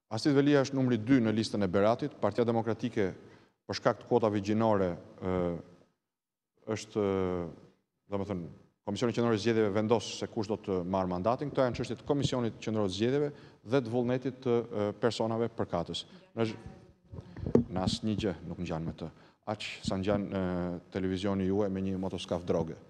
Asit Velia është numri 2 në listën e Beratit. Partia Demokratike, për shkak të kuotave gjinore, është, domethënë, Komisioni Qendror i Zgjedhjeve vendos se kush do të marrë mandatin. Këto janë çështje të Komisionit Qendror të Zgjedhjeve dhe të vullnetit të personave përkatës. Në asnjë gjë nuk ngjan me të. Aq sa ngjan televizioni juaj me një motoskaf droge.